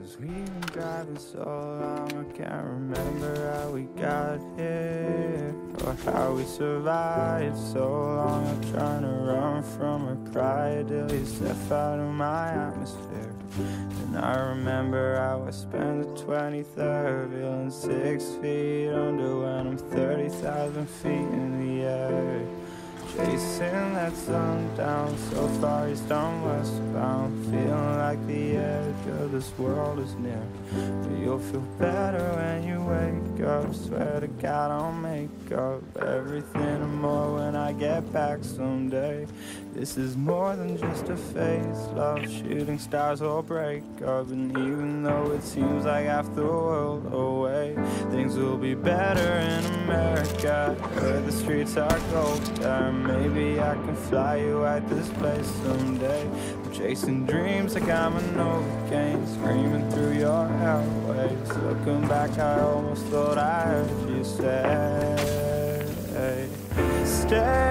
'Cause we've been driving so long, I can't remember how we got here, or how we survived so long. I'm trying to run from her pride till you step out of my atmosphere. And I remember how I spent the 23rd feeling 6 feet under when I'm 30,000 feet in the air. Chasing that sun down, so far east I'm westbound, feeling like the edge of this world is near. But you'll feel better when you wake up, swear to God I'll make up everything and more when I get back someday. This is more than just a phase, love, shooting stars will break up. And even though it seems like half the world away, things will be better in America, where the streets are gold there. Maybe I can fly you at this place someday. I'm chasing dreams like I'm an Novocaine, screaming through your airwaves. Looking back, I almost thought I heard you say, stay.